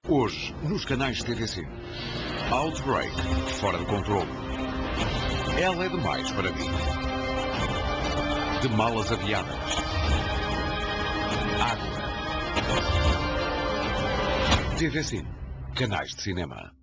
Hoje, nos canais TVC. Outbreak, fora de controle. Ela é demais para mim. De malas aviadas. Água. TVC. Canais de cinema.